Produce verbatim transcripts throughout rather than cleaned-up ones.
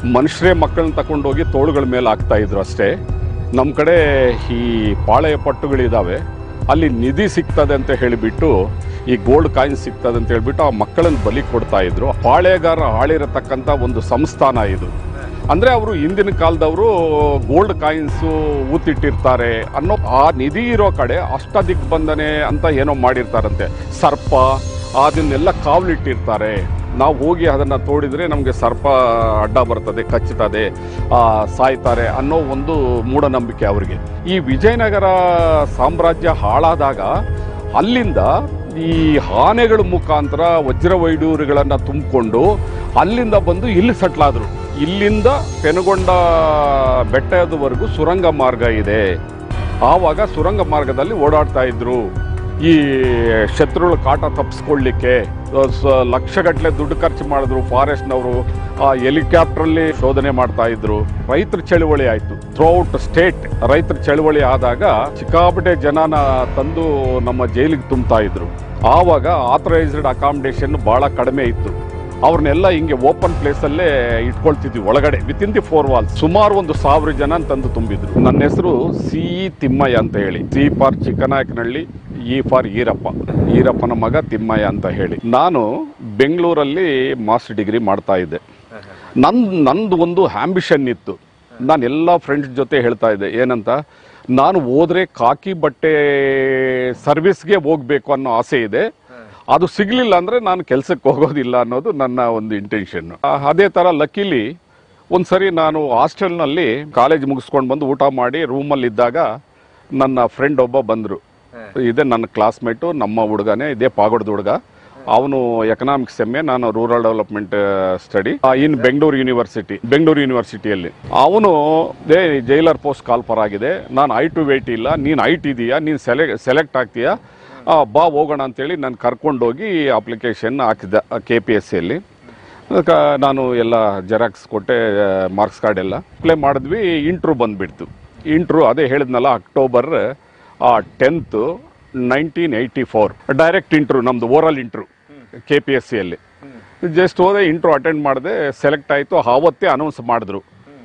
ಮನುಷ್ಯರೇ ಮಕ್ಕಳನ್ನ ತಗೊಂಡೋಗಿ ತೋಳುಗಳ ಮೇಲೆ ಹಾಕ್ತಾ ಇದ್ರು ಅಷ್ಟೇ. ನಮ್ಮ ಕಡೆ ಈ ಪಾಳೆಯ ಪಟ್ಟುಗಳಿದ್ದಾವೆ, ಅಲ್ಲಿ ನಿಧಿ ಸಿಗ್ತದೆ ಅಂತ ಹೇಳಿಬಿಟ್ಟು ಈ ಗೋಲ್ಡ್ ಕಾಯಿನ್ ಸಿಗ್ತದೆ ಅಂತ ಹೇಳ್ಬಿಟ್ಟು ಆ ಮಕ್ಕಳನ್ನು ಬಲಿ ಕೊಡ್ತಾ ಇದ್ರು. ಪಾಳೆಗಾರ ಆಳಿರತಕ್ಕಂಥ ಒಂದು ಸಂಸ್ಥಾನ ಇದು. ಅಂದರೆ ಅವರು ಹಿಂದಿನ ಕಾಲದವರು ಗೋಲ್ಡ್ ಕಾಯಿನ್ಸು ಊತಿಟ್ಟಿರ್ತಾರೆ ಅನ್ನೋ ಆ ನಿಧಿ ಇರೋ ಕಡೆ ಅಷ್ಟದಿಗ್ಬಂಧನೆ ಅಂತ ಏನೋ ಮಾಡಿರ್ತಾರಂತೆ. ಸರ್ಪ ಅದನ್ನೆಲ್ಲ ಕಾವಲಿಟ್ಟಿರ್ತಾರೆ. ನಾವು ಹೋಗಿ ಅದನ್ನು ತೋಡಿದರೆ ನಮಗೆ ಸರ್ಪ ಅಡ್ಡ ಬರ್ತದೆ, ಕಚ್ಚುತ್ತದೆ, ಸಾಯ್ತಾರೆ ಅನ್ನೋ ಒಂದು ಮೂಢನಂಬಿಕೆ ಅವರಿಗೆ. ಈ ವಿಜಯನಗರ ಸಾಮ್ರಾಜ್ಯ ಹಾಳಾದಾಗ ಅಲ್ಲಿಂದ ಈ ಆನೆಗಳ ಮುಖಾಂತರ ವಜ್ರವೈಡೂರುಗಳನ್ನು ತುಂಬಿಕೊಂಡು ಅಲ್ಲಿಂದ ಬಂದು ಇಲ್ಲಿ ಸಟ್ಲಾದರು. ಇಲ್ಲಿಂದ ಪೆನುಗೊಂಡ ಬೆಟ್ಟದವರೆಗೂ ಸುರಂಗ ಮಾರ್ಗ ಇದೆ. ಆವಾಗ ಸುರಂಗ ಮಾರ್ಗದಲ್ಲಿ ಓಡಾಡ್ತಾ ಇದ್ರು. ಈ ಶತ್ರುಗಳ ಕಾಟ ತಪ್ಪಿಸ್ಕೊಳ್ಳಿಕ್ಕೆ ಲಕ್ಷಗಟ್ಟಲೆ ದುಡ್ಡು ಖರ್ಚು ಮಾಡಿದ್ರು ಫಾರೆಸ್ಟ್ನವರು. ಆ ಹೆಲಿಕಾಪ್ಟ್ರಲ್ಲಿ ಶೋಧನೆ ಮಾಡ್ತಾ ಇದ್ರು. ರೈತರ ಚಳುವಳಿ ಆಯಿತು. ಥ್ರೂಔಟ್ ಸ್ಟೇಟ್ ರೈತರ ಚಳುವಳಿ ಆದಾಗ ಸಿಕ್ಕಾಪಟ್ಟೆ ಜನನ ತಂದು ನಮ್ಮ ಜೈಲಿಗೆ ತುಂಬ್ತಾ ಇದ್ರು. ಆವಾಗ ಆಥರೈಸ್ಡ್ ಅಕಾಮಿಡೇಷನ್ ಭಾಳ ಕಡಿಮೆ ಇತ್ತು. ಅವ್ರನ್ನೆಲ್ಲ ಹಿಂಗೆ ಓಪನ್ ಪ್ಲೇಸಲ್ಲೇ ಇಟ್ಕೊಳ್ತಿದ್ವಿ ಒಳಗಡೆ, within the four walls. ಸುಮಾರು ಒಂದು ಸಾವಿರ ಜನ ತಂದು ತುಂಬಿದ್ರು. ನನ್ನ ಹೆಸರು ಸಿ ತಿಮ್ಮಯ್ಯ ಅಂತ ಹೇಳಿ. C for Chikkanayakanahalli, E for Eerappa, ಈರಪ್ಪನ ಮಗ ತಿಮ್ಮಯ್ಯ ಅಂತ ಹೇಳಿ. ನಾನು ಬೆಂಗಳೂರಲ್ಲಿ ಮಾಸ್ಟರ್ ಡಿಗ್ರಿ ಮಾಡ್ತಾ ಇದ್ದೆ. ನನ್ನ ನಂದು ಒಂದು ಆಂಬಿಷನ್ ಇತ್ತು. ನಾನು ಎಲ್ಲ ಫ್ರೆಂಡ್ಸ್ ಜೊತೆ ಹೇಳ್ತಾ ಇದ್ದೆ ಏನಂತ, ನಾನು ಹೋದ್ರೆ ಕಾಕಿ ಬಟ್ಟೆ ಸರ್ವಿಸ್ಗೆ ಹೋಗ್ಬೇಕು ಅನ್ನೋ ಆಸೆ ಇದೆ. ಅದು ಸಿಗಲಿಲ್ಲ ಅಂದರೆ ನಾನು ಕೆಲಸಕ್ಕೆ ಹೋಗೋದಿಲ್ಲ ಅನ್ನೋದು ನನ್ನ ಒಂದು ಇಂಟೆನ್ಷನ್. ಅದೇ ಥರ ಲಕ್ಕಿಲಿ ಒಂದು ಸರಿ ನಾನು ಹಾಸ್ಟೆಲ್ನಲ್ಲಿ ಕಾಲೇಜ್ ಮುಗಿಸ್ಕೊಂಡು ಬಂದು ಊಟ ಮಾಡಿ ರೂಮಲ್ಲಿ ಇದ್ದಾಗ ನನ್ನ ಫ್ರೆಂಡ್ ಒಬ್ಬ ಬಂದರು. ಇದೇ ನನ್ನ ಕ್ಲಾಸ್ಮೇಟು, ನಮ್ಮ ಹುಡುಗನೇ, ಇದೇ ಪಾಗೋಡದ ಹುಡುಗ. ಅವನು ಎಕನಾಮಿಕ್ಸ್ ಎಮ್ ಎ, ನಾನು rural development study in Bengaluru university Bengaluru ಯೂನಿವರ್ಸಿಟಿಯಲ್ಲಿ. ಅವನು ದೇ ಜೈಲರ್ ಪೋಸ್ಟ್ ಕಾಲ್ಫರ್ ಆಗಿದೆ, ನಾನು ಐ ಟು ವೇಟ್ ಇಲ್ಲ, ನೀನು ಐಟ್ ಇದೆಯಾ, ನೀನು ಸೆಲೆ ಸೆಲೆಕ್ಟ್ ಆಗ್ತೀಯಾ, ಬಾ ಹೋಗೋಣ ಅಂತೇಳಿ ನಾನು ಕರ್ಕೊಂಡೋಗಿ ಅಪ್ಲಿಕೇಶನ್ ಹಾಕಿದ್ದೆ ಕೆ ಪಿ ಎಸ್ ಸಿಯಲ್ಲಿ. ನಾನು ಎಲ್ಲ ಜೆರಾಕ್ಸ್ ಕೊಟ್ಟೆ, ಮಾರ್ಕ್ಸ್ ಕಾರ್ಡ್ ಎಲ್ಲ ಅಪ್ಲೈ ಮಾಡಿದ್ವಿ. ಇಂಟ್ರೂ ಬಂದುಬಿಡ್ತು. ಇಂಟ್ರೂ ಅದೇ ಹೇಳಿದ್ನಲ್ಲ, October tenth nineteen eighty four direct interview, ನಮ್ಮದು oral interview K P S ಸಿಯಲ್ಲಿ. ಜಸ್ಟ್ ಹೋದೆ, ಇಂಟ್ರೂ ಅಟೆಂಡ್ ಮಾಡಿದೆ, ಸೆಲೆಕ್ಟ್ ಆಯಿತು. ಆವತ್ತೇ ಅನೌನ್ಸ್ ಮಾಡಿದ್ರು,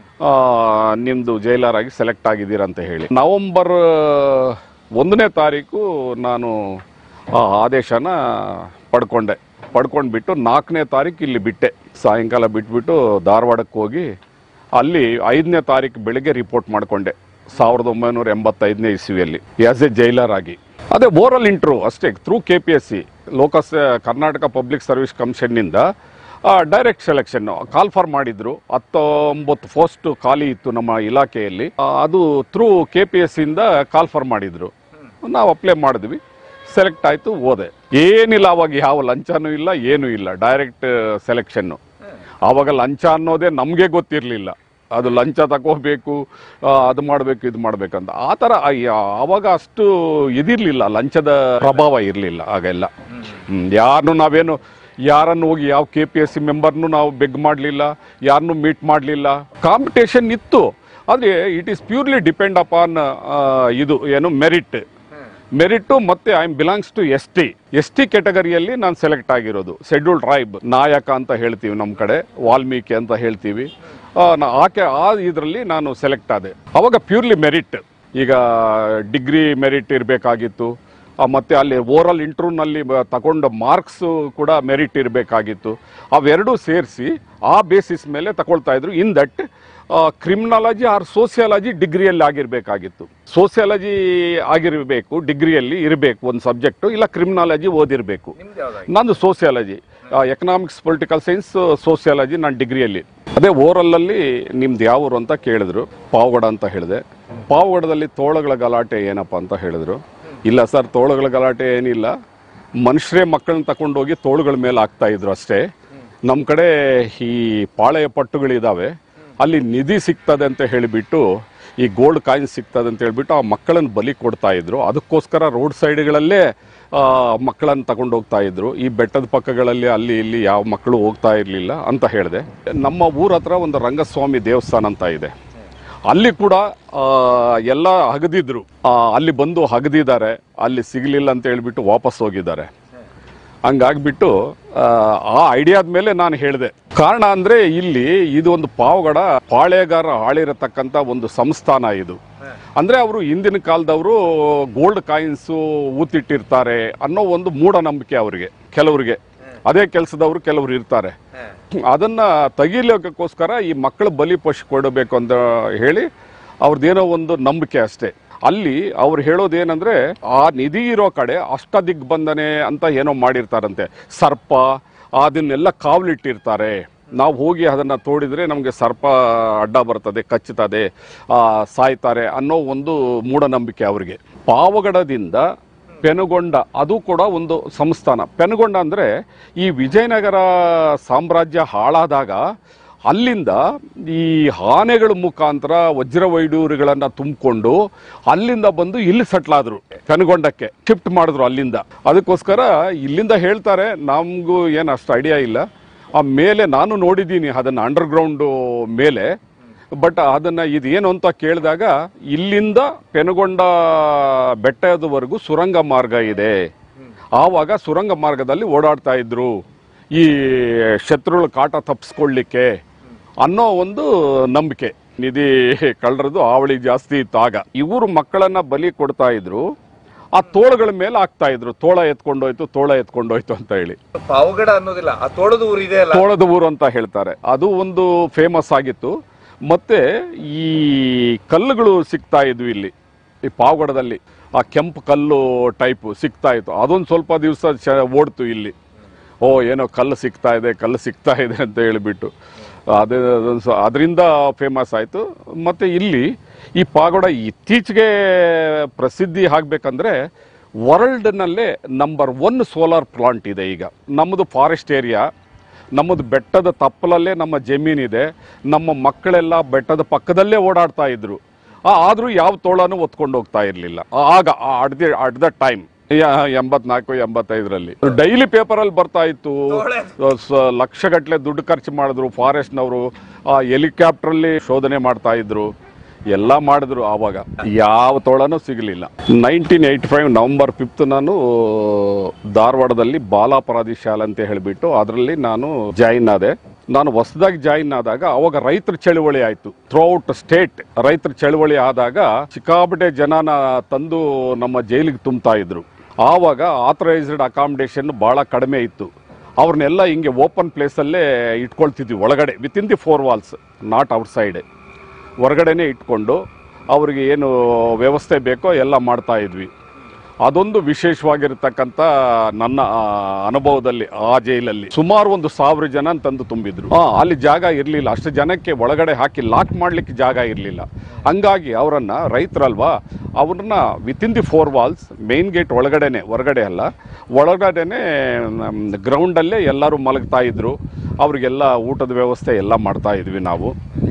ನಿಮ್ಮದು ಜೈಲರ್ ಆಗಿ ಸೆಲೆಕ್ಟ್ ಆಗಿದ್ದೀರಾ ಅಂತ ಹೇಳಿ. ನವಂಬರ್ ಒಂದನೇ ತಾರೀಕು ನಾನು ಆ ಆದೇಶನ ಪಡ್ಕೊಂಡೆ. ಪಡ್ಕೊಂಡ್ಬಿಟ್ಟು ನಾಲ್ಕನೇ ತಾರೀಕು ಇಲ್ಲಿ ಬಿಟ್ಟೆ. ಸಾಯಂಕಾಲ ಬಿಟ್ಬಿಟ್ಟು ಧಾರವಾಡಕ್ಕೆ ಹೋಗಿ ಅಲ್ಲಿ ಐದನೇ ತಾರೀಕು ಬೆಳಿಗ್ಗೆ ರಿಪೋರ್ಟ್ ಮಾಡಿಕೊಂಡೆ, ಸಾವಿರದ ಒಂಬೈನೂರ ಎಂಬತ್ತೈದನೇ ಇಸ್ವಿಯಲ್ಲಿ ಆಸ್ ಎ ಜೈಲರ್ ಆಗಿ. ಅದೇ ಓರಲ್ ಇಂಟ್ರೂ ಅಷ್ಟೇ, through K P S C, ಲೋಕಸ್ ಕರ್ನಾಟಕ ಪಬ್ಲಿಕ್ ಸರ್ವಿಸ್ ಕಮಿಷನ್ನಿಂದ ಡೈರೆಕ್ಟ್ ಸೆಲೆಕ್ಷನ್ ಕಾಲ್ಫರ್ ಮಾಡಿದ್ರು. ಹತ್ತೊಂಬತ್ತು ಪೋಸ್ಟ್ ಖಾಲಿ ಇತ್ತು ನಮ್ಮ ಇಲಾಖೆಯಲ್ಲಿ. ಅದು ಥ್ರೂ ಕೆ ಪಿ ಎಸ್ ಸಿಯಿಂದ ಕಾಲ್ಫರ್ ಮಾಡಿದ್ರು. ನಾವು ಅಪ್ಲೈ ಮಾಡಿದ್ವಿ, ಸೆಲೆಕ್ಟ್ ಆಯಿತು, ಹೋದೆ. ಏನಿಲ್ಲ ಅವಾಗ, ಯಾವ ಲಂಚನೂ ಇಲ್ಲ, ಏನೂ ಇಲ್ಲ, ಡೈರೆಕ್ಟ್ ಸೆಲೆಕ್ಷನ್ನು. ಆವಾಗ ಲಂಚ ಅನ್ನೋದೇ ನಮಗೆ ಗೊತ್ತಿರಲಿಲ್ಲ. ಅದು ಲಂಚ ತಗೋಬೇಕು, ಅದು ಮಾಡಬೇಕು, ಇದು ಮಾಡಬೇಕಂತ. ಆ ಥರ ಆವಾಗ ಅಷ್ಟು ಇದಿರಲಿಲ್ಲ, ಲಂಚದ ಪ್ರಭಾವ ಇರಲಿಲ್ಲ ಆಗೆಲ್ಲ. ಯಾರನ್ನು ನಾವೇನು ಯಾರನ್ನು ಹೋಗಿ ಯಾವ ಕೆ ಪಿ ಎಸ್ ಸಿ ಮೆಂಬರ್ನು ನಾವು ಬೆಗ್ ಮಾಡಲಿಲ್ಲ, ಯಾರನ್ನೂ ಮೀಟ್ ಮಾಡಲಿಲ್ಲ. ಕಾಂಪಿಟೇಷನ್ ಇತ್ತು, ಆದರೆ it is purely depend upon ಇದು ಏನು ಮೆರಿಟ್ ಮೆರಿಟು ಮತ್ತು I am belongs to S T S T ಕೆಟಗರಿಯಲ್ಲಿ ನಾನು ಸೆಲೆಕ್ಟ್ ಆಗಿರೋದು. ಶೆಡ್ಯೂಲ್ಡ್ ಟ್ರೈಬ್, ನಾಯಕ ಅಂತ ಹೇಳ್ತೀವಿ ನಮ್ಮ ಕಡೆ, ವಾಲ್ಮೀಕಿ ಅಂತ ಹೇಳ್ತೀವಿ. ಆಕೆ ಆ ಇದರಲ್ಲಿ ನಾನು ಸೆಲೆಕ್ಟ್ ಆದೆ. ಅವಾಗ ಪ್ಯೂರ್ಲಿ ಮೆರಿಟ್. ಈಗ ಡಿಗ್ರಿ ಮೆರಿಟ್ ಇರಬೇಕಾಗಿತ್ತು, ಮತ್ತು ಅಲ್ಲಿ ಓರಲ್ ಇಂಟ್ರ್ಯೂನಲ್ಲಿ ತಗೊಂಡ ಮಾರ್ಕ್ಸು ಕೂಡ ಮೆರಿಟ್ ಇರಬೇಕಾಗಿತ್ತು. ಅವೆರಡೂ ಸೇರಿಸಿ ಆ ಬೇಸಿಸ್ ಮೇಲೆ ತಗೊಳ್ತಾ ಇದ್ರು. In that criminology or sociology ಡಿಗ್ರಿಯಲ್ಲಿ ಆಗಿರಬೇಕಾಗಿತ್ತು. ಸೋಸಿಯಾಲಜಿ ಆಗಿರಬೇಕು, ಡಿಗ್ರಿಯಲ್ಲಿ ಇರಬೇಕು ಒಂದು ಸಬ್ಜೆಕ್ಟು, ಇಲ್ಲ ಕ್ರಿಮಿನಾಲಜಿ ಓದಿರಬೇಕು. ನಂದು sociology, economics, political science, sociology ನಾನು ಡಿಗ್ರಿಯಲ್ಲಿ. ಅದೇ ಓರಲ್ಲಲ್ಲಿ ನಿಮ್ದು ಯಾವ ಊರು ಅಂತ ಕೇಳಿದ್ರು. ಪಾವಗಡ ಅಂತ ಹೇಳಿದೆ. ಪಾವಗಡದಲ್ಲಿ ತೋಳಗಳ ಗಲಾಟೆ ಏನಪ್ಪ ಅಂತ ಹೇಳಿದ್ರು. ಇಲ್ಲ ಸರ್, ತೋಳುಗಳ ಗಲಾಟೆ ಏನಿಲ್ಲ, ಮನುಷ್ಯರೇ ಮಕ್ಕಳನ್ನ ತಗೊಂಡೋಗಿ ತೋಳುಗಳ ಮೇಲೆ ಹಾಕ್ತಾ ಇದ್ರು ಅಷ್ಟೇ. ನಮ್ಮ ಕಡೆ ಈ ಪಾಳೆಯ ಪಟ್ಟುಗಳಿದ್ದಾವೆ, ಅಲ್ಲಿ ನಿಧಿ ಸಿಗ್ತದೆ ಅಂತ ಹೇಳಿಬಿಟ್ಟು, ಈ ಗೋಲ್ಡ್ ಕಾಯಿನ್ ಸಿಗ್ತದೆ ಅಂತ ಹೇಳ್ಬಿಟ್ಟು ಆ ಮಕ್ಕಳನ್ನು ಬಲಿ ಕೊಡ್ತಾ ಇದ್ರು. ಅದಕ್ಕೋಸ್ಕರ ರೋಡ್ ಸೈಡ್ಗಳಲ್ಲೇ ಮಕ್ಕಳನ್ನು ತಗೊಂಡು ಹೋಗ್ತಾ ಇದ್ರು. ಈ ಬೆಟ್ಟದ ಪಕ್ಕಗಳಲ್ಲಿ ಅಲ್ಲಿ ಇಲ್ಲಿ ಯಾವ ಮಕ್ಕಳು ಹೋಗ್ತಾ ಇರಲಿಲ್ಲ ಅಂತ ಹೇಳಿದೆ. ನಮ್ಮ ಊರ ಹತ್ರ ಒಂದು ರಂಗಸ್ವಾಮಿ ದೇವಸ್ಥಾನ ಅಂತ ಇದೆ, ಅಲ್ಲಿ ಕೂಡ ಎಲ್ಲ ಹಗದಿದ್ರು. ಅಲ್ಲಿ ಬಂದು ಹಗದಿದ್ದಾರೆ, ಅಲ್ಲಿ ಸಿಗಲಿಲ್ಲ ಅಂತ ಹೇಳ್ಬಿಟ್ಟು ವಾಪಸ್ ಹೋಗಿದ್ದಾರೆ. ಹಂಗಾಗ್ಬಿಟ್ಟು ಆ ಐಡಿಯಾದ ಮೇಲೆ ನಾನು ಹೇಳಿದೆ. ಕಾರಣ ಅಂದ್ರೆ ಇಲ್ಲಿ ಇದು ಒಂದು ಪಾವಗಡ ಪಾಳೆಗಾರ ಆಳಿರತಕ್ಕಂಥ ಒಂದು ಸಂಸ್ಥಾನ ಇದು. ಅಂದ್ರೆ ಅವರು ಹಿಂದಿನ ಕಾಲದವರು ಗೋಲ್ಡ್ ಕಾಯಿನ್ಸು ಊತಿಟ್ಟಿರ್ತಾರೆ ಅನ್ನೋ ಒಂದು ಮೂಢನಂಬಿಕೆ ಅವರಿಗೆ, ಕೆಲವರಿಗೆ ಅದೇ ಕೆಲಸದವರು ಕೆಲವರು ಇರ್ತಾರೆ. ಅದನ್ನ ತೆಗಿಲಿಕ್ಕೋಸ್ಕರ ಈ ಮಕ್ಕಳು ಬಲಿ ಪಶು ಕೊಡಬೇಕು ಅಂತ ಹೇಳಿ ಅವ್ರದ್ದೇನೋ ಒಂದು ನಂಬಿಕೆ ಅಷ್ಟೇ. ಅಲ್ಲಿ ಅವ್ರು ಹೇಳೋದೇನಂದ್ರೆ ಆ ನಿಧಿ ಇರೋ ಕಡೆ ಅಷ್ಟ ದಿಗ್ಬಂಧನೆ ಅಂತ ಏನೋ ಮಾಡಿರ್ತಾರಂತೆ. ಸರ್ಪ ಅದನ್ನೆಲ್ಲ ಕಾವಲಿಟ್ಟಿರ್ತಾರೆ. ನಾವು ಹೋಗಿ ಅದನ್ನು ತೋಡಿದ್ರೆ ನಮಗೆ ಸರ್ಪ ಅಡ್ಡ ಬರ್ತದೆ, ಕಚ್ಚುತ್ತದೆ, ಸಾಯ್ತಾರೆ ಅನ್ನೋ ಒಂದು ಮೂಢನಂಬಿಕೆ ಅವರಿಗೆ. ಪಾವಗಡದಿಂದ ಪೆನುಗೊಂಡ ಅದು ಕೂಡ ಒಂದು ಸಂಸ್ಥಾನ. ಪೆನುಗೊಂಡ ಅಂದರೆ ಈ ವಿಜಯನಗರ ಸಾಮ್ರಾಜ್ಯ ಹಾಳಾದಾಗ ಅಲ್ಲಿಂದ ಈ ಆನೆಗಳ ಮುಖಾಂತರ ವಜ್ರ ವೈಡೂರುಗಳನ್ನು ತುಂಬಿಕೊಂಡು ಅಲ್ಲಿಂದ ಬಂದು ಇಲ್ಲಿ ಸೆಟ್ಲಾದರು, ಪೆನುಗೊಂಡಕ್ಕೆ ಶಿಫ್ಟ್ ಮಾಡಿದ್ರು ಅಲ್ಲಿಂದ. ಅದಕ್ಕೋಸ್ಕರ ಇಲ್ಲಿಂದ ಹೇಳ್ತಾರೆ, ನಮಗೂ ಏನು ಅಷ್ಟು ಐಡಿಯಾ ಇಲ್ಲ. ಆ ಮೇಲೆ ನಾನು ನೋಡಿದ್ದೀನಿ ಅದನ್ನು ಅಂಡರ್ಗ್ರೌಂಡು ಮೇಲೆ. ಬಟ್ ಅದನ್ನು ಇದೇನು ಅಂತ ಕೇಳಿದಾಗ ಇಲ್ಲಿಂದ ಪೆನುಗೊಂಡ ಬೆಟ್ಟದವರೆಗೂ ಸುರಂಗ ಮಾರ್ಗ ಇದೆ. ಆವಾಗ ಸುರಂಗ ಮಾರ್ಗದಲ್ಲಿ ಓಡಾಡ್ತಾ ಇದ್ರು ಈ ಶತ್ರುಗಳ ಕಾಟ ತಪ್ಪಿಸ್ಕೊಳ್ಳಿಕ್ಕೆ ಅನ್ನೋ ಒಂದು ನಂಬಿಕೆ. ನಿಧಿ ಕಳ್ಳರದು ಹಾವಳಿ ಜಾಸ್ತಿ ಇತ್ತು ಆಗ. ಇವರು ಮಕ್ಕಳನ್ನ ಬಲಿ ಕೊಡ್ತಾ ಇದ್ರು, ಆ ತೋಳಗಳ ಮೇಲೆ ಹಾಕ್ತಾ ಇದ್ರು. ತೋಳ ಎತ್ಕೊಂಡೋಯ್ತು ತೋಳ ಎತ್ಕೊಂಡೋಯ್ತು ಅಂತ ಹೇಳಿ. ಪಾವಗಡ ಅನ್ನೋದಿಲ್ಲ, ಆ ತೋಳದ ಊರು ಇದೆ ಅಲ್ಲ, ತೋಳದ ಊರು ಅಂತ ಹೇಳ್ತಾರೆ. ಅದು ಒಂದು ಫೇಮಸ್ ಆಗಿತ್ತು. ಮತ್ತೆ ಈ ಕಲ್ಲುಗಳು ಸಿಗ್ತಾ ಇದ್ವು ಇಲ್ಲಿ ಈ ಪಾವಗಡದಲ್ಲಿ. ಆ ಕೆಂಪು ಕಲ್ಲು ಟೈಪ್ ಸಿಗ್ತಾ ಇತ್ತು. ಅದೊಂದು ಸ್ವಲ್ಪ ದಿವಸ ಚ ಓಡ್ತು ಇಲ್ಲಿ. ಓ ಏನೋ ಕಲ್ಲು ಸಿಗ್ತಾ ಇದೆ ಕಲ್ಲು ಸಿಗ್ತಾ ಇದೆ ಅಂತ ಹೇಳಿಬಿಟ್ಟು ಅದೇ ಅದರಿಂದ ಫೇಮಸ್ ಆಯಿತು. ಮತ್ತು ಇಲ್ಲಿ ಈ ಪಾವಗಡ ಇತ್ತೀಚೆಗೆ ಪ್ರಸಿದ್ಧಿ ಆಗಬೇಕಂದ್ರೆ ವರ್ಲ್ಡ್ನಲ್ಲೇ ನಂಬರ್ ಒನ್ ಸೋಲಾರ್ ಪ್ಲಾಂಟ್ ಇದೆ ಈಗ. ನಮ್ಮದು ಫಾರೆಸ್ಟ್ ಏರಿಯಾ, ನಮ್ಮದು ಬೆಟ್ಟದ ತಪ್ಪಲಲ್ಲೇ ನಮ್ಮ ಜಮೀನಿದೆ. ನಮ್ಮ ಮಕ್ಕಳೆಲ್ಲ ಬೆಟ್ಟದ ಪಕ್ಕದಲ್ಲೇ ಓಡಾಡ್ತಾ ಇದ್ರು. ಆದರೂ ಯಾವ ತೋಳನೂ ಒತ್ಕೊಂಡು ಹೋಗ್ತಾ ಇರಲಿಲ್ಲ ಆಗ. At the at the time ಎಂಬತ್ನಾಲ್ಕು ಎಂಬತ್ತೈದರಲ್ಲಿ ಡೈಲಿ ಪೇಪರಲ್ಲಿ ಬರ್ತಾ ಇತ್ತು. ಲಕ್ಷಗಟ್ಟಲೆ ದುಡ್ಡು ಖರ್ಚು ಮಾಡಿದ್ರು ಫಾರೆಸ್ಟ್ನವರು. ಹೆಲಿಕಾಪ್ಟ್ರಲ್ಲಿ ಶೋಧನೆ ಮಾಡ್ತಾ ಇದ್ರು, ಎಲ್ಲ ಮಾಡಿದ್ರು. ಆವಾಗ ಯಾವ ತೋಳನೂ ಸಿಗಲಿಲ್ಲ. Nineteen eighty five November fifth ನಾನು ಧಾರವಾಡದಲ್ಲಿ ಬಾಲಾಪರಾಧಿ ಶಾಲೆ ಅಂತ ಹೇಳಿಬಿಟ್ಟು ಅದರಲ್ಲಿ ನಾನು ಜಾಯಿನ್ ಆದೆ. ನಾನು ಹೊಸದಾಗಿ ಜಾಯಿನ್ ಆದಾಗ ಅವಾಗ ರೈತರ ಚಳುವಳಿ ಆಯಿತು. ಥ್ರೂಔಟ್ ಸ್ಟೇಟ್ ರೈತರ ಚಳುವಳಿ ಆದಾಗ ಸಿಕ್ಕಾಪಟ್ಟೆ ಜನನ ತಂದು ನಮ್ಮ ಜೈಲಿಗೆ ತುಂಬ್ತಾ ಇದ್ರು. ಆವಾಗ ಆಥರೈಸ್ಡ್ ಅಕಾಮಿಡೇಷನ್ ಭಾಳ ಕಡಿಮೆ ಇತ್ತು. ಅವ್ರನ್ನೆಲ್ಲ ಹಿಂಗೆ ಓಪನ್ ಪ್ಲೇಸಲ್ಲೇ ಇಟ್ಕೊಳ್ತಿದ್ವಿ ಒಳಗಡೆ, within the four walls, not outside. ಹೊರಗಡೆನೇ ಇಟ್ಕೊಂಡು ಅವ್ರಿಗೆ ಏನು ವ್ಯವಸ್ಥೆ ಬೇಕೋ ಎಲ್ಲ ಮಾಡ್ತಾ ಇದ್ವಿ. ಅದೊಂದು ವಿಶೇಷವಾಗಿರ್ತಕ್ಕಂಥ ನನ್ನ ಅನುಭವದಲ್ಲಿ. ಆ ಜೈಲಲ್ಲಿ ಸುಮಾರು ಒಂದು ಸಾವಿರ ಜನ ತಂದು ತುಂಬಿದ್ರು. ಹಾ, ಅಲ್ಲಿ ಜಾಗ ಇರಲಿಲ್ಲ, ಅಷ್ಟು ಜನಕ್ಕೆ ಒಳಗಡೆ ಹಾಕಿ ಲಾಕ್ ಮಾಡ್ಲಿಕ್ಕೆ ಜಾಗ ಇರಲಿಲ್ಲ. ಹಂಗಾಗಿ ಅವರನ್ನ ರೈತರಲ್ವಾ, ಅವ್ರನ್ನ within the four walls, main gate ಒಳಗಡೆನೆ, ಹೊರಗಡೆ ಅಲ್ಲ, ಒಳಗಡೆನೆ ಗ್ರೌಂಡಲ್ಲೇ ಎಲ್ಲರೂ ಮಲಗ್ತಾ ಇದ್ರು. ಅವ್ರಿಗೆಲ್ಲ ಊಟದ ವ್ಯವಸ್ಥೆ ಎಲ್ಲ ಮಾಡ್ತಾ ಇದ್ವಿ ನಾವು.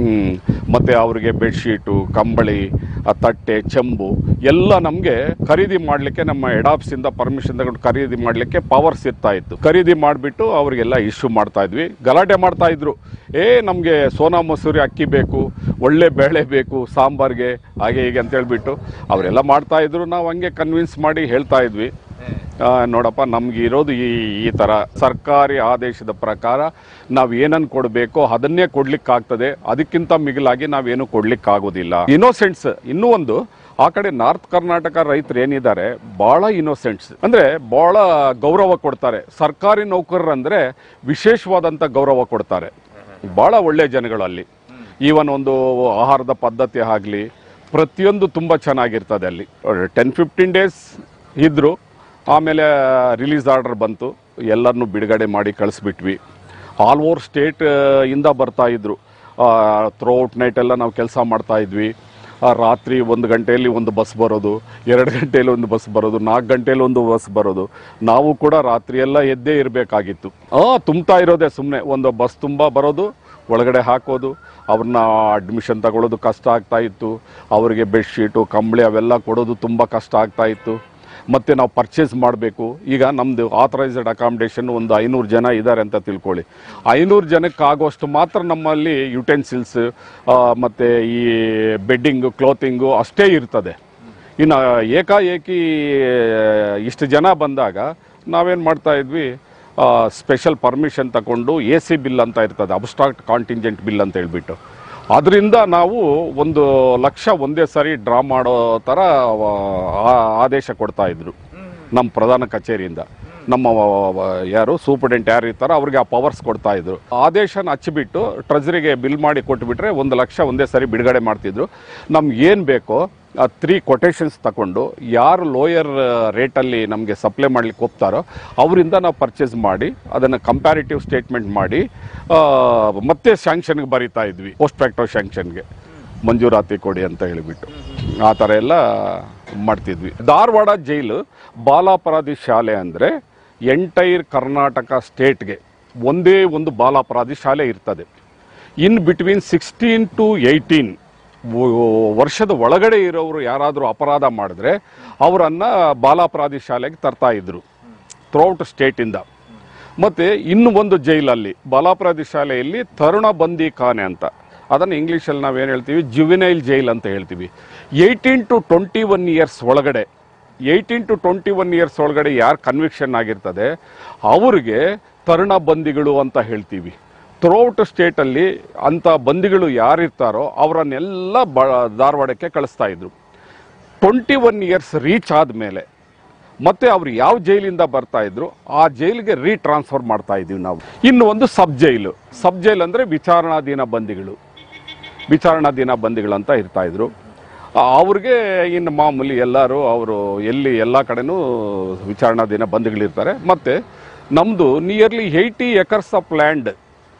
ಮತ್ತು ಅವರಿಗೆ ಬೆಡ್ಶೀಟು, ಕಂಬಳಿ, ತಟ್ಟೆ, ಚೆಂಬು ಎಲ್ಲ ನಮಗೆ ಖರೀದಿ ಮಾಡಲಿಕ್ಕೆ ನಮ್ಮ ಹೆಡ್ ಆಫೀಸಿಂದ ಪರ್ಮಿಷನ್ ತಗೊಂಡು ಖರೀದಿ ಮಾಡಲಿಕ್ಕೆ ಪವರ್ಸ್ ಇರ್ತಾ ಇತ್ತು. ಖರೀದಿ ಮಾಡಿಬಿಟ್ಟು ಅವರಿಗೆಲ್ಲ ಇಶ್ಯೂ ಮಾಡ್ತಾ ಇದ್ವಿ. ಗಲಾಟೆ ಮಾಡ್ತಾ ಇದ್ರು, ಏ ನಮಗೆ ಸೋನಾ ಮಸೂರಿ ಅಕ್ಕಿ ಬೇಕು, ಒಳ್ಳೆ ಬೇಳೆ ಬೇಕು ಸಾಂಬಾರ್ಗೆ, ಹಾಗೆ ಹೀಗೆ ಅಂತೇಳ್ಬಿಟ್ಟು ಅವರೆಲ್ಲ ಮಾಡ್ತಾಯಿದ್ರು. ನಾವು ಹಂಗೆ ಕನ್ವಿನ್ಸ್ ಮಾಡಿ ಹೇಳ್ತಾ ಇದ್ವಿ, ನೋಡಪ್ಪ ನಮ್ಗೆ ಇರೋದು ಈ ಈ ಥರ ಸರ್ಕಾರಿ ಆದೇಶದ ಪ್ರಕಾರ ನಾವು ಏನನ್ನು ಕೊಡಬೇಕೋ ಅದನ್ನೇ ಕೊಡ್ಲಿಕ್ಕಾಗ್ತದೆ, ಅದಕ್ಕಿಂತ ಮಿಗಿಲಾಗಿ ನಾವೇನು ಕೊಡ್ಲಿಕ್ಕಾಗೋದಿಲ್ಲ. ಇನ್ನೋಸೆಂಟ್ಸ್ ಇನ್ನೂ ಒಂದು, ಆ ಕಡೆ ನಾರ್ತ್ ಕರ್ನಾಟಕ ರೈತರು ಏನಿದ್ದಾರೆ ಭಾಳ ಇನ್ನೋಸೆಂಟ್ಸ್, ಅಂದರೆ ಭಾಳ ಗೌರವ ಕೊಡ್ತಾರೆ. ಸರ್ಕಾರಿ ನೌಕರರಂದರೆ ವಿಶೇಷವಾದಂಥ ಗೌರವ ಕೊಡ್ತಾರೆ. ಭಾಳ ಒಳ್ಳೆಯ ಜನಗಳು ಅಲ್ಲಿ. ಈವನ್ ಒಂದು ಆಹಾರದ ಪದ್ಧತಿ ಆಗಲಿ ಪ್ರತಿಯೊಂದು ತುಂಬ ಚೆನ್ನಾಗಿರ್ತದೆ ಅಲ್ಲಿ. ಟೆನ್ ಫಿಫ್ಟೀನ್ ಡೇಸ್ ಇದ್ದರು, ಆಮೇಲೆ ರಿಲೀಸ್ ಆರ್ಡರ್ ಬಂತು, ಎಲ್ಲರನ್ನೂ ಬಿಡುಗಡೆ ಮಾಡಿ ಕಳಿಸ್ಬಿಟ್ವಿ. ಆಲ್ ಓವರ್ ಸ್ಟೇಟ್ ಇಂದ ಬರ್ತಾಯಿದ್ರು. ಥ್ರೂಔಟ್ ನೈಟೆಲ್ಲ ನಾವು ಕೆಲಸ ಮಾಡ್ತಾಯಿದ್ವಿ. ರಾತ್ರಿ ಒಂದು ಗಂಟೆಯಲ್ಲಿ ಒಂದು ಬಸ್ ಬರೋದು, ಎರಡು ಗಂಟೆಯಲ್ಲಿ ಒಂದು ಬಸ್ ಬರೋದು, ನಾಲ್ಕು ಗಂಟೆಯಲ್ಲಿ ಒಂದು ಬಸ್ ಬರೋದು. ನಾವು ಕೂಡ ರಾತ್ರಿಯೆಲ್ಲ ಎದ್ದೇ ಇರಬೇಕಾಗಿತ್ತು. ಹಾಂ, ತುಂಬ್ತಾ ಇರೋದೇ ಸುಮ್ಮನೆ. ಒಂದು ಬಸ್ ತುಂಬ ಬರೋದು, ಒಳಗಡೆ ಹಾಕೋದು, ಅವ್ರನ್ನ ಅಡ್ಮಿಷನ್ ತಗೊಳ್ಳೋದು ಕಷ್ಟ ಆಗ್ತಾಯಿತ್ತು. ಅವರಿಗೆ ಬೆಡ್ಶೀಟು, ಕಂಬಳಿ ಅವೆಲ್ಲ ಕೊಡೋದು ತುಂಬ ಕಷ್ಟ ಆಗ್ತಾಯಿತ್ತು. ಮತ್ತು ನಾವು ಪರ್ಚೇಸ್ ಮಾಡಬೇಕು. ಈಗ ನಮ್ಮದು ಆಥರೈಸ್ಡ್ ಅಕಾಮಿಡೇಷನ್ ಒಂದು ಐನೂರು ಜನ ಇದ್ದಾರೆ ಅಂತ ತಿಳ್ಕೊಳ್ಳಿ. ಐನೂರು ಜನಕ್ಕೆ ಆಗೋಷ್ಟು ಮಾತ್ರ ನಮ್ಮಲ್ಲಿ ಯುಟೆನ್ಸಿಲ್ಸ್ ಮತ್ತು ಈ ಬೆಡ್ಡಿಂಗು, ಕ್ಲೋತಿಂಗು ಅಷ್ಟೇ ಇರ್ತದೆ. ಇನ್ನು ಏಕಾಏಕಿ ಇಷ್ಟು ಜನ ಬಂದಾಗ ನಾವೇನು ಮಾಡ್ತಾ ಇದ್ವಿ, ಸ್ಪೆಷಲ್ ಪರ್ಮಿಷನ್ ತಗೊಂಡು ಎ ಸಿ ಬಿಲ್ ಅಂತ ಇರ್ತದೆ, ಅಬ್ಸ್ಟ್ರಾಕ್ಟ್ ಕಾಂಟಿಂಜೆಂಟ್ ಬಿಲ್ ಅಂತ ಹೇಳ್ಬಿಟ್ಟು, ಅದರಿಂದ ನಾವು ಒಂದು ಲಕ್ಷ ಒಂದೇ ಸಾರಿ ಡ್ರಾ ಮಾಡೋ ಥರ ಆದೇಶ ಕೊಡ್ತಾ ಇದ್ರು ನಮ್ಮ ಪ್ರಧಾನ ಕಚೇರಿಯಿಂದ. ನಮ್ಮ ಯಾರು ಸೂಪರ್ಡೆಂಟ್ ಯಾರು ಇರ್ತಾರೋ ಅವ್ರಿಗೆ ಆ ಪವರ್ಸ್ ಕೊಡ್ತಾ ಇದ್ರು. ಆದೇಶನ ಹಚ್ಚಿಬಿಟ್ಟು ಟ್ರೆಜರಿಗೆ ಬಿಲ್ ಮಾಡಿ ಕೊಟ್ಬಿಟ್ರೆ ಒಂದು ಲಕ್ಷ ಒಂದೇ ಸಾರಿ ಬಿಡುಗಡೆ ಮಾಡ್ತಿದ್ರು. ನಮ್ಗೆ ಏನು ಬೇಕೋ ಆ ತ್ರೀ ಕೊಟೇಶನ್ಸ್ ತಗೊಂಡು ಯಾರು ಲೋಯರ್ ರೇಟಲ್ಲಿ ನಮಗೆ ಸಪ್ಲೈ ಮಾಡ್ಲಿಕ್ಕೆ ಹೋಗ್ತಾರೋ ಅವರಿಂದ ನಾವು ಪರ್ಚೇಸ್ ಮಾಡಿ ಅದನ್ನು ಕಂಪ್ಯಾರಿಟಿವ್ ಸ್ಟೇಟ್ಮೆಂಟ್ ಮಾಡಿ ಮತ್ತೆ ಸ್ಯಾಂಕ್ಷನ್ಗೆ ಬರೀತಾ ಇದ್ವಿ, ಪೋಸ್ಟ್ ಫ್ಯಾಕ್ಟೋ ಸ್ಯಾಂಕ್ಷನ್ಗೆ ಮಂಜೂರಾತಿ ಕೊಡಿ ಅಂತ ಹೇಳಿಬಿಟ್ಟು ಆ ಥರ ಎಲ್ಲ ಮಾಡ್ತಿದ್ವಿ. ಧಾರವಾಡ ಜೈಲು ಬಾಲಾಪರಾಧಿ ಶಾಲೆ ಅಂದರೆ ಎಂಟೈರ್ ಕರ್ನಾಟಕ ಸ್ಟೇಟ್ಗೆ ಒಂದೇ ಒಂದು ಬಾಲಾಪರಾಧಿ ಶಾಲೆ ಇರ್ತದೆ. In between sixteen to eighteen ವರ್ಷದ ಒಳಗಡೆ ಇರೋರು ಯಾರಾದರೂ ಅಪರಾಧ ಮಾಡಿದ್ರೆ ಅವರನ್ನು ಬಾಲಾಪರಾಧಿ ಶಾಲೆಗೆ ತರ್ತಾ ಇದ್ರು ಥ್ರೂಔಟ್ ಸ್ಟೇಟಿಂದ. ಮತ್ತು ಇನ್ನು ಒಂದು ಜೈಲಲ್ಲಿ ಬಾಲಾಪರಾಧಿ ಶಾಲೆಯಲ್ಲಿ ತರುಣ ಬಂದಿ ಖಾನೆ ಅಂತ, ಅದನ್ನು ಇಂಗ್ಲೀಷಲ್ಲಿ ನಾವೇನು ಹೇಳ್ತೀವಿ ಜುವೆನೈಲ್ ಜೈಲ್ ಅಂತ ಹೇಳ್ತೀವಿ. Eighteen to twenty one years ಒಳಗಡೆ eighteen to twenty one years ಒಳಗಡೆ ಯಾರು ಕನ್ವಿಕ್ಷನ್ ಆಗಿರ್ತದೆ ಅವ್ರಿಗೆ ತರುಣ ಬಂದಿಗಳು ಅಂತ ಹೇಳ್ತೀವಿ. ಥ್ರೂಔಟ್ ಸ್ಟೇಟಲ್ಲಿ ಅಂಥ ಬಂದಿಗಳು ಯಾರಿರ್ತಾರೋ ಅವರನ್ನೆಲ್ಲ ಬ ಧಾರವಾಡಕ್ಕೆ ಕಳಿಸ್ತಾ ಇದ್ರು. ಟ್ವೆಂಟಿ ಒನ್ ಇಯರ್ಸ್ ರೀಚ್ ಆದಮೇಲೆ ಮತ್ತೆ ಅವರು ಯಾವ ಜೈಲಿಂದ ಬರ್ತಾ ಇದ್ರು ಆ ಜೈಲಿಗೆ ರೀಟ್ರಾನ್ಸ್ಫರ್ ಮಾಡ್ತಾ ಇದ್ದೀವಿ ನಾವು. ಇನ್ನು ಒಂದು ಸಬ್ ಜೈಲು. ಸಬ್ ಜೈಲ್ ಅಂದರೆ ವಿಚಾರಣಾಧೀನ ಬಂದಿಗಳು, ವಿಚಾರಣಾಧೀನ ಬಂದಿಗಳು ಅಂತ ಇರ್ತಾ ಇದ್ರು. ಅವ್ರಿಗೆ ಇನ್ನು ಮಾಮೂಲಿ ಎಲ್ಲರೂ ಅವರು ಎಲ್ಲಿ ಎಲ್ಲ ಕಡೆನೂ ವಿಚಾರಣಾಧೀನ ಬಂದಿಗಳಿರ್ತಾರೆ. ಮತ್ತು ನಮ್ಮದು nearly eighty acres of land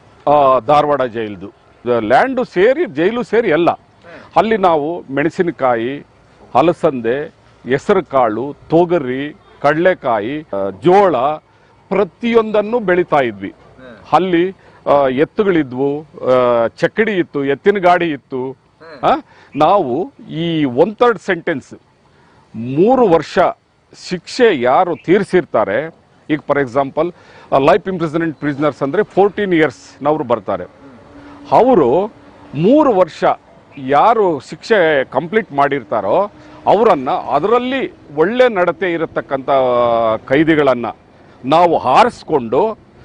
Dharwad ಜೈಲ್ದು ಲ್ಯಾಂಡು ಸೇರಿ ಜೈಲು ಸೇರಿ ಎಲ್ಲ. ಅಲ್ಲಿ ನಾವು ಮೆಣಸಿನಕಾಯಿ, ಅಲಸಂದೆ, ಹೆಸರು ಕಾಳು, ತೊಗರಿ, ಕಡಲೆಕಾಯಿ, ಜೋಳ ಪ್ರತಿಯೊಂದನ್ನು ಬೆಳೀತಾ ಇದ್ವಿ. ಅಲ್ಲಿ ಎತ್ತುಗಳಿದ್ವು, ಚಕ್ಕಡಿ ಇತ್ತು, ಎತ್ತಿನ ಗಾಡಿ ಇತ್ತು. ನಾವು ಈ ಒನ್ ಥರ್ಡ್ ಸೆಂಟೆನ್ಸ್ ಮೂರು ವರ್ಷ ಶಿಕ್ಷೆ ಯಾರು ತೀರಿಸಿರ್ತಾರೆ, ಈಗ for example life imprisonment prisoners ಅಂದರೆ ಫೋರ್ಟೀನ್ ಇಯರ್ಸ್ ನವರು ಬರ್ತಾರೆ, ಅವರು ಮೂರು ವರ್ಷ ಯಾರು ಶಿಕ್ಷೆ ಕಂಪ್ಲೀಟ್ ಮಾಡಿರ್ತಾರೋ ಅವರನ್ನು, ಅದರಲ್ಲಿ ಒಳ್ಳೆ ನಡತೆ ಇರತಕ್ಕಂಥ ಕೈದಿಗಳನ್ನು ನಾವು ಆರಿಸ್ಕೊಂಡು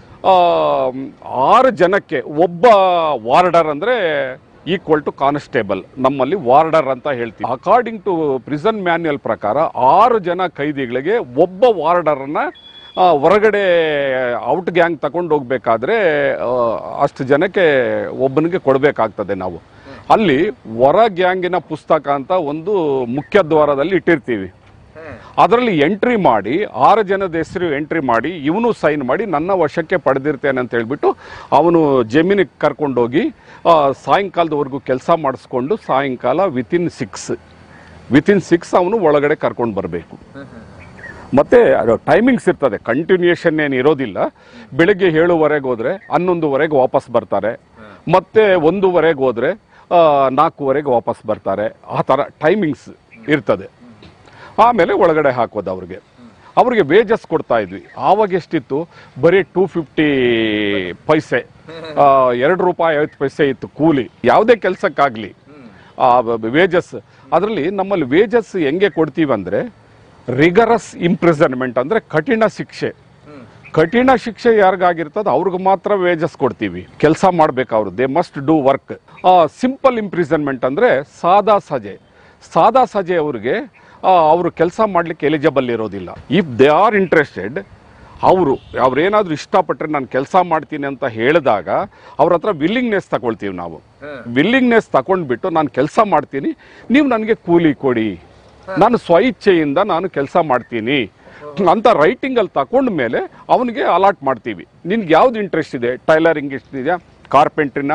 ಆರು ಜನಕ್ಕೆ ಒಬ್ಬ ವಾರ್ಡರ್ ಅಂದರೆ ಈಕ್ವಲ್ ಟು ಕಾನ್ಸ್ಟೇಬಲ್, ನಮ್ಮಲ್ಲಿ ವಾರ್ಡರ್ ಅಂತ ಹೇಳ್ತೀವಿ. ಅಕಾರ್ಡಿಂಗ್ ಟು ಪ್ರಿಸನ್ ಮ್ಯಾನ್ಯಲ್ ಪ್ರಕಾರ ಆರು ಜನ ಕೈದಿಗಳಿಗೆ ಒಬ್ಬ ವಾರ್ಡರನ್ನು ಹೊರಗಡೆ ಔಟ್ ಗ್ಯಾಂಗ್ ತಗೊಂಡು ಹೋಗ್ಬೇಕಾದ್ರೆ ಅಷ್ಟು ಜನಕ್ಕೆ ಒಬ್ಬನಿಗೆ ಕೊಡಬೇಕಾಗ್ತದೆ ನಾವು. ಅಲ್ಲಿ ಹೊರ ಗ್ಯಾಂಗಿನ ಪುಸ್ತಕ ಅಂತ ಒಂದು ಮುಖ್ಯ ದ್ವಾರದಲ್ಲಿ ಇಟ್ಟಿರ್ತೀವಿ. ಅದರಲ್ಲಿ ಎಂಟ್ರಿ ಮಾಡಿ ಆರು ಜನದ ಹೆಸರು ಎಂಟ್ರಿ ಮಾಡಿ ಇವನು ಸೈನ್ ಮಾಡಿ ನನ್ನ ವಶಕ್ಕೆ ಪಡೆದಿರ್ತೇನೆ ಅಂತ ಹೇಳ್ಬಿಟ್ಟು ಅವನು ಜಮೀನಿಗೆ ಕರ್ಕೊಂಡೋಗಿ ಸಾಯಂಕಾಲದವರೆಗೂ ಕೆಲಸ ಮಾಡಿಸ್ಕೊಂಡು ಸಾಯಂಕಾಲ ವಿತಿನ್ ಸಿಕ್ಸ್ ವಿತಿನ್ ಸಿಕ್ಸ್ ಅವನು ಒಳಗಡೆ ಕರ್ಕೊಂಡು ಬರಬೇಕು. ಮತ್ತು ಟೈಮಿಂಗ್ಸ್ ಇರ್ತದೆ, ಕಂಟಿನ್ಯೂಷನ್ ಏನು ಇರೋದಿಲ್ಲ. ಬೆಳಗ್ಗೆ ಏಳುವರೆಗೆ ಹೋದರೆ ಹನ್ನೊಂದುವರೆಗೆ ವಾಪಸ್ ಬರ್ತಾರೆ, ಮತ್ತು ಒಂದೂವರೆಗೆ ಹೋದರೆ ನಾಲ್ಕೂವರೆಗೆ ವಾಪಸ್ ಬರ್ತಾರೆ. ಆ ಥರ ಟೈಮಿಂಗ್ಸ್ ಇರ್ತದೆ. ಆಮೇಲೆ ಒಳಗಡೆ ಹಾಕೋದು ಅವ್ರಿಗೆ. ಅವ್ರಿಗೆ ವೇಜಸ್ ಕೊಡ್ತಾ ಇದ್ವಿ. ಆವಾಗ ಎಷ್ಟಿತ್ತು, ಬರೀ ಟೂ ಫಿಫ್ಟಿ ಪೈಸೆ, ಎರಡು ರೂಪಾಯಿ ಐವತ್ತು ಪೈಸೆ ಇತ್ತು ಕೂಲಿ, ಯಾವುದೇ ಕೆಲಸಕ್ಕಾಗಲಿ ಆ ವೇಜಸ್. ಅದರಲ್ಲಿ ನಮ್ಮಲ್ಲಿ ವೇಜಸ್ ಹೆಂಗೆ ಕೊಡ್ತೀವಿ ಅಂದರೆ ರಿಗರಸ್ ಇಂಪ್ರಿಸನ್ಮೆಂಟ್ ಅಂದರೆ ಕಠಿಣ ಶಿಕ್ಷೆ. ಕಠಿಣ ಶಿಕ್ಷೆ ಯಾರಿಗಾಗಿರ್ತದೆ ಅವ್ರಿಗೆ ಮಾತ್ರ ವೇಜಸ್ ಕೊಡ್ತೀವಿ. ಕೆಲಸ ಮಾಡ್ಬೇಕು ಅವರು, they must do work. Simple imprisonment ಅಂದರೆ ಸಾದಾ ಸಜೆ. ಸಾದಾ ಸಜೆ ಅವ್ರಿಗೆ ಅವರು ಕೆಲಸ ಮಾಡಲಿಕ್ಕೆ ಎಲಿಜಿಬಲ್ ಇರೋದಿಲ್ಲ. ಇಫ್ ದೇ ಆರ್ ಇಂಟ್ರೆಸ್ಟೆಡ್, ಅವರು ಅವ್ರೇನಾದರೂ ಇಷ್ಟಪಟ್ಟರೆ ನಾನು ಕೆಲಸ ಮಾಡ್ತೀನಿ ಅಂತ ಹೇಳಿದಾಗ ಅವ್ರ ಹತ್ರ ವಿಲ್ಲಿಂಗ್ನೆಸ್ ತಗೊಳ್ತೀವಿ ನಾವು. ವಿಲ್ಲಿಂಗ್ನೆಸ್ ತಗೊಂಡ್ಬಿಟ್ಟು ನಾನು ಕೆಲಸ ಮಾಡ್ತೀನಿ, ನೀವು ನನಗೆ ಕೂಲಿ ಕೊಡಿ, ನಾನು ಸ್ವಇಚ್ಛೆಯಿಂದ ನಾನು ಕೆಲಸ ಮಾಡ್ತೀನಿ ಅಂತ ರೈಟಿಂಗಲ್ಲಿ ತಗೊಂಡ ಮೇಲೆ ಅವನಿಗೆ ಅಲಾಟ್ ಮಾಡ್ತೀವಿ. ನಿನ್ಗೆ ಯಾವ್ದು ಇಂಟ್ರೆಸ್ಟ್ ಇದೆ, ಟೈಲರಿಂಗ್ ಎಷ್ಟಿದೆಯಾ, ಕಾರ್ಪೆಂಟ್ರಿನ,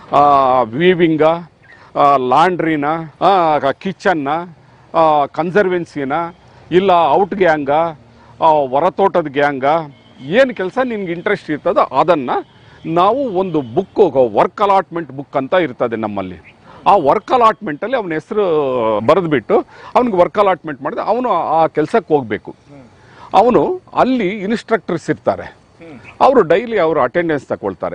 ವೀವಿಂಗ, ಲಾಂಡ್ರಿನ, ಕಿಚನ್ನ, ಕನ್ಸರ್ವೆನ್ಸಿನ, ಇಲ್ಲ ಔಟ್ ಗ್ಯಾಂಗ, ಹೊರತೋಟದ ಗ್ಯಾಂಗ, ಏನು ಕೆಲಸ ನಿನ್ಗೆ ಇಂಟ್ರೆಸ್ಟ್ ಇರ್ತದೋ ಅದನ್ನು ನಾವು ಒಂದು ಬುಕ್ಕು, ವರ್ಕ್ ಅಲಾಟ್ಮೆಂಟ್ ಬುಕ್ ಅಂತ ಇರ್ತದೆ ನಮ್ಮಲ್ಲಿ. ಆ ವರ್ಕ್ ಅಲಾಟ್ಮೆಂಟಲ್ಲಿ ಅವನ ಹೆಸರು ಬರೆದ್ಬಿಟ್ಟು ಅವನಿಗೆ ವರ್ಕ್ ಅಲಾಟ್ಮೆಂಟ್ ಮಾಡಿದ್ರೆ ಅವನು ಆ ಕೆಲಸಕ್ಕೆ ಹೋಗಬೇಕು. ಅವನು ಅಲ್ಲಿ ಇನ್ಸ್ಟ್ರಕ್ಟರ್ಸ್ ಇರ್ತಾರೆ, ಅವರು ಡೈಲಿ ಅವರು ಅಟೆಂಡೆನ್ಸ್ ತಗೊಳ್ತಾರೆ,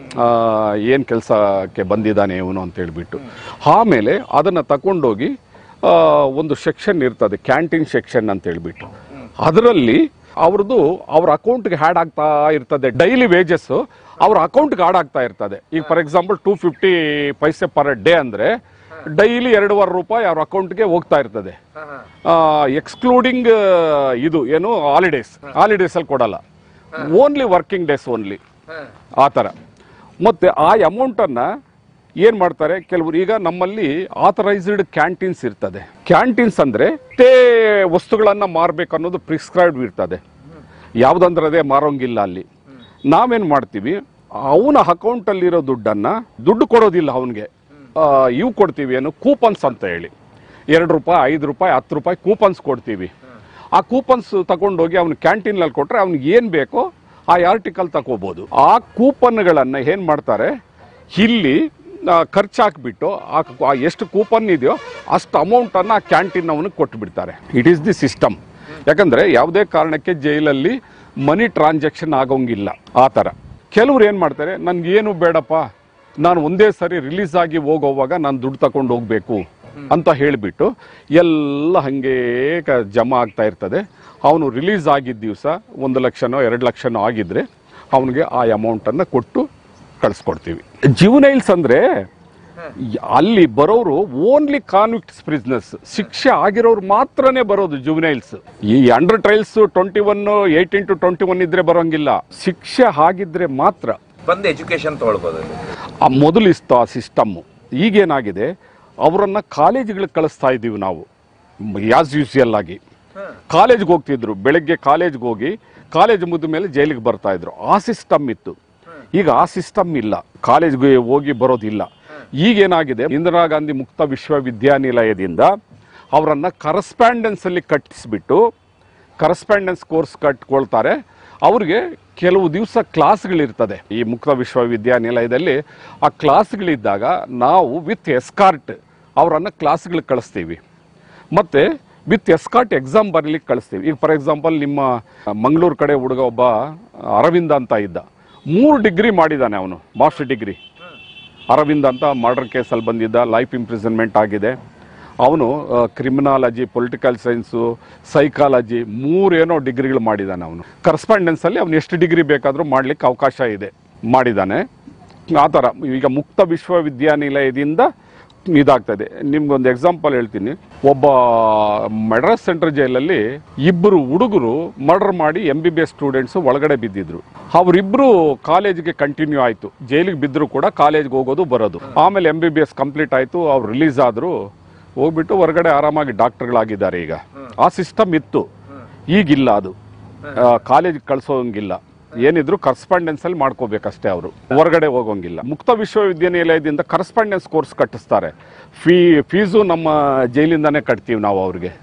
ಏನು ಕೆಲಸಕ್ಕೆ ಬಂದಿದ್ದಾನೆ ಇವನು ಅಂತ ಹೇಳ್ಬಿಟ್ಟು. ಆಮೇಲೆ ಅದನ್ನು ತಗೊಂಡೋಗಿ ಒಂದು ಸೆಕ್ಷನ್ ಇರ್ತದೆ, ಕ್ಯಾಂಟೀನ್ ಸೆಕ್ಷನ್ ಅಂತ ಹೇಳ್ಬಿಟ್ಟು, ಅದರಲ್ಲಿ ಅವ್ರದ್ದು ಅವ್ರ ಅಕೌಂಟ್ಗೆ ಹ್ಯಾಡ್ ಆಗ್ತಾ ಇರ್ತದೆ. ಡೈಲಿ ವೇಜಸ್ ಅವ್ರ ಅಕೌಂಟ್ಗೆ ಆಡ್ ಆಗ್ತಾ ಇರ್ತದೆ. ಈಗ for example two fifty paise per day ಅಂದ್ರೆ ಡೈಲಿ ಎರಡೂವರೆ ರೂಪಾಯಿ ಅವ್ರ ಅಕೌಂಟ್ಗೆ ಹೋಗ್ತಾ ಇರ್ತದೆ. ಎಕ್ಸ್ಕ್ಲೂಡಿಂಗ್ ಇದು ಏನು ಹಾಲಿಡೇಸ್ ಹಾಲಿಡೇಸ್ ಅಲ್ಲಿ ಕೊಡಲ್ಲ, ಓನ್ಲಿ ವರ್ಕಿಂಗ್ ಡೇಸ್ ಓನ್ಲಿ ಆ ಥರ. ಮತ್ತೆ ಆ ಅಮೌಂಟನ್ನ ಏನ್ ಮಾಡ್ತಾರೆ ಕೆಲವರು, ಈಗ ನಮ್ಮಲ್ಲಿ ಆಥರೈಸ್ಡ್ ಕ್ಯಾಂಟೀನ್ಸ್ ಇರ್ತದೆ. ಕ್ಯಾಂಟೀನ್ಸ್ ಅಂದ್ರೆ ತೇ ವಸ್ತುಗಳನ್ನ ಮಾರ್ಬೇಕು ಅನ್ನೋದು ಪ್ರಿಸ್ಕ್ರೈಬ್ಡ್ ಇರ್ತದೆ. ಯಾವ್ದಂದ್ರೆ ಅದೇ ಮಾರೋಂಗಿಲ್ಲ ಅಲ್ಲಿ. ನಾವೇನ್ ಮಾಡ್ತೀವಿ, ಅವನ ಅಕೌಂಟ್ ಅಲ್ಲಿರೋ ದುಡ್ಡನ್ನ ದುಡ್ಡು ಕೊಡೋದಿಲ್ಲ ಅವನಿಗೆ, ಇವು ಕೊಡ್ತೀವಿ ಏನು ಕೂಪನ್ಸ್ ಅಂತ ಹೇಳಿ, ಎರಡು ರೂಪಾಯಿ ಐದು ರೂಪಾಯಿ ಹತ್ತು ರೂಪಾಯಿ ಕೂಪನ್ಸ್ ಕೊಡ್ತೀವಿ. ಆ ಕೂಪನ್ಸ್ ತಗೊಂಡೋಗಿ ಅವ್ನ ಕ್ಯಾಂಟೀನಲ್ಲಿ ಕೊಟ್ರೆ ಅವ್ನಿಗೆ ಏನ್ ಬೇಕೋ ಆ ಆರ್ಟಿಕಲ್ ತಗೋಬಹುದು. ಆ ಕೂಪನ್ಗಳನ್ನ ಏನ್ ಮಾಡ್ತಾರೆ, ಇಲ್ಲಿ ಖರ್ಚಾಕ್ಬಿಟ್ಟು ಆ ಎಷ್ಟು ಕೂಪನ್ ಇದೆಯೋ ಅಷ್ಟು ಅಮೌಂಟ್ ಅನ್ನ ಆ ಕ್ಯಾಂಟೀನ್ ಅವನಿಗೆ ಕೊಟ್ಟು ಬಿಡ್ತಾರೆ. It is the system. ಯಾಕಂದ್ರೆ ಯಾವುದೇ ಕಾರಣಕ್ಕೆ ಜೈಲಲ್ಲಿ ಮನಿ ಟ್ರಾನ್ಸಾಕ್ಷನ್ ಆಗೋಂಗಿಲ್ಲ ಆ ಥರ. ಕೆಲವ್ರು ಏನು ಮಾಡ್ತಾರೆ, ನನ್ಗೇನು ಬೇಡಪ್ಪ, ನಾನು ಒಂದೇ ಸರಿ ರಿಲೀಸ್ ಆಗಿ ಹೋಗೋವಾಗ ನಾನು ದುಡ್ಡು ತಗೊಂಡು ಹೋಗ್ಬೇಕು ಅಂತ ಹೇಳಿಬಿಟ್ಟು ಎಲ್ಲ ಹಂಗೆ ಜಮಾ ಆಗ್ತಾ ಇರ್ತದೆ. ಅವನು ರಿಲೀಸ್ ಆಗಿದ್ದ ದಿವಸ ಒಂದು ಲಕ್ಷನೋ ಎರಡು ಲಕ್ಷನೋ ಆಗಿದ್ರೆ ಅವನಿಗೆ ಆ ಅಮೌಂಟನ್ನು ಕೊಟ್ಟು ಕಳಿಸ್ಕೊಡ್ತೀವಿ. ಜುವೆನೈಲ್ಸ್ ಅಂದ್ರೆ ಅಲ್ಲಿ ಬರೋರು ಓನ್ಲಿ ಕಾನ್ವಿಕ್ಟ್ಸ್ ಪ್ರಿಸ್ನರ್ಸ್, ಶಿಕ್ಷೆ ಆಗಿರೋರು ಮಾತ್ರನೇ ಬರೋದು ಜುವೆನೈಲ್ಸ್. ಈ under trials twenty one eighteen to twenty one ಇದ್ರೆ ಬರೋಂಗಿಲ್ಲ, ಶಿಕ್ಷೆ ಆಗಿದ್ರೆ ಮಾತ್ರ ಬಂದು ಎಜುಕೇಶನ್ ತಗೊಳ್ಬೋದು. ಆ ಮೊದಲಿಸ್ತು ಆ ಸಿಸ್ಟಮ್. ಈಗೇನಾಗಿದೆ, ಅವರನ್ನ ಕಾಲೇಜ್ಗಳಿಗೆ ಕಳಿಸ್ತಾ ಇದ್ದೀವಿ ನಾವು. ಯಾಸ್ ಯೂಶುವಲ್ ಆಗಿ ಕಾಲೇಜ್ಗೆ ಹೋಗ್ತಿದ್ರು, ಬೆಳಗ್ಗೆ ಕಾಲೇಜ್ಗೆ ಹೋಗಿ ಕಾಲೇಜ್ ಮುಗಿದ ಮೇಲೆ ಜೈಲಿಗೆ ಬರ್ತಾ ಇದ್ರು. ಆ ಸಿಸ್ಟಮ್ ಇತ್ತು. ಈಗ ಆ ಸಿಸ್ಟಮ್ ಇಲ್ಲ, ಕಾಲೇಜ್ಗೆ ಹೋಗಿ ಬರೋದಿಲ್ಲ. ಈಗೇನಾಗಿದೆ, ಇಂದಿರಾ ಗಾಂಧಿ ಮುಕ್ತ ವಿಶ್ವವಿದ್ಯಾನಿಲಯದಿಂದ ಅವರನ್ನ ಕರೆಸ್ಪಾಂಡೆನ್ಸ್ ಅಲ್ಲಿ ಕಟ್ಟಿಸ್ಬಿಟ್ಟು ಕರೆಸ್ಪಾಂಡೆನ್ಸ್ ಕೋರ್ಸ್ ಕಟ್ಕೊಳ್ತಾರೆ. ಅವ್ರಿಗೆ ಕೆಲವು ದಿವಸ ಕ್ಲಾಸ್ಗಳಿರ್ತದೆ ಈ ಮುಕ್ತ ವಿಶ್ವವಿದ್ಯಾನಿಲಯದಲ್ಲಿ. ಆ ಕ್ಲಾಸ್ಗಳಿದ್ದಾಗ ನಾವು ವಿತ್ ಎಸ್ಕಾರ್ಟ್ ಅವರನ್ನು ಕ್ಲಾಸ್ಗಳಿಗೆ ಕಳಿಸ್ತೀವಿ, ಮತ್ತೆ ವಿತ್ ಎಸ್ಕಾರ್ಟ್ ಎಕ್ಸಾಮ್ ಬರೀಲಿಕ್ಕೆ ಕಳಿಸ್ತೀವಿ. ಈಗ ಫಾರ್ ಎಕ್ಸಾಂಪಲ್ ನಿಮ್ಮ ಮಂಗಳೂರು ಕಡೆ ಹುಡುಗ ಒಬ್ಬ ಅರವಿಂದ ಅಂತ ಇದ್ದ, ಮೂರು ಡಿಗ್ರಿ ಮಾಡಿದ್ದಾನೆ ಅವನು, ಮಾಸ್ಟರ್ ಡಿಗ್ರಿ. ಅರವಿಂದ್ ಅಂತ ಮರ್ಡರ್ ಕೇಸಲ್ಲಿ ಬಂದಿದ್ದ, ಲೈಫ್ ಇಂಪ್ರಿಸನ್ಮೆಂಟ್ ಆಗಿದೆ. ಅವನು ಕ್ರಿಮಿನಾಲಜಿ, ಪೊಲಿಟಿಕಲ್ ಸೈನ್ಸು, ಸೈಕಾಲಜಿ ಮೂರೇನೋ ಡಿಗ್ರಿಗಳು ಮಾಡಿದ್ದಾನೆ. ಅವನು ಕರೆಸ್ಪಾಂಡೆನ್ಸಲ್ಲಿ ಅವನು ಎಷ್ಟು ಡಿಗ್ರಿ ಬೇಕಾದರೂ ಮಾಡಲಿಕ್ಕೆ ಅವಕಾಶ ಇದೆ, ಮಾಡಿದ್ದಾನೆ. ಆ ಥರ ಈಗ ಮುಕ್ತ ವಿಶ್ವವಿದ್ಯಾನಿಲಯದಿಂದ ಇದಾಗ್ತದೆ. ನಿಮ್ಗೊಂದು ಎಕ್ಸಾಂಪಲ್ ಹೇಳ್ತೀನಿ. ಒಬ್ಬ ಮಡ್ರಾಸ್ ಸೆಂಟ್ರಲ್ ಜೈಲಲ್ಲಿ ಇಬ್ಬರು ಹುಡುಗರು ಮರ್ಡರ್ ಮಾಡಿ M B B S students ಒಳಗಡೆ ಬಿದ್ದಿದ್ರು. ಅವರಿಬ್ಬರು ಕಾಲೇಜ್ಗೆ ಕಂಟಿನ್ಯೂ ಆಯಿತು, ಜೈಲಿಗೆ ಬಿದ್ದರೂ ಕೂಡ ಕಾಲೇಜ್ಗೆ ಹೋಗೋದು ಬರೋದು. ಆಮೇಲೆ M B B S complete ಆಯಿತು, ಅವ್ರು ರಿಲೀಸ್ ಆದರು, ಹೋಗ್ಬಿಟ್ಟು ಹೊರಗಡೆ ಆರಾಮಾಗಿ ಡಾಕ್ಟರ್ಗಳಾಗಿದ್ದಾರೆ. ಈಗ ಆ ಸಿಸ್ಟಮ್ ಇತ್ತು, ಈಗಿಲ್ಲ. ಅದು ಕಾಲೇಜ್ಗೆ ಕಳ್ಸೋಂಗಿಲ್ಲ, ಏನಿದ್ರು ಕರೆಸ್ಪಾಂಡೆನ್ಸ್ ಅಲ್ಲಿ ಮಾಡ್ಕೋಬೇಕಷ್ಟೇ, ಅವರು ಹೊರಗಡೆ ಹೋಗೋಂಗಿಲ್ಲ. ಮುಕ್ತ ವಿಶ್ವವಿದ್ಯಾನಿಲಯದಿಂದ ಕರೆಸ್ಪಾಂಡೆನ್ಸ್ ಕೋರ್ಸ್ ಕಟ್ಟಿಸ್ತಾರೆ. ಫೀ ಫೀಸು ನಮ್ಮ ಜೈಲಿಂದಾನೇ ಕಟ್ತೀವಿ ನಾವು ಅವ್ರಿಗೆ.